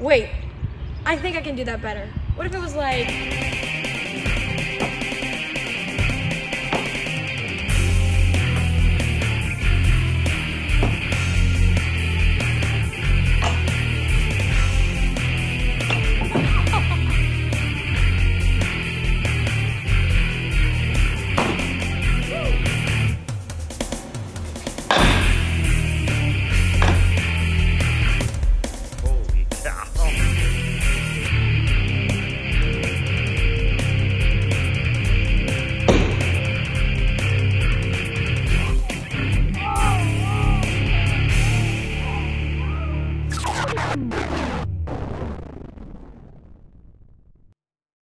Wait, I think I can do that better. What if it was like...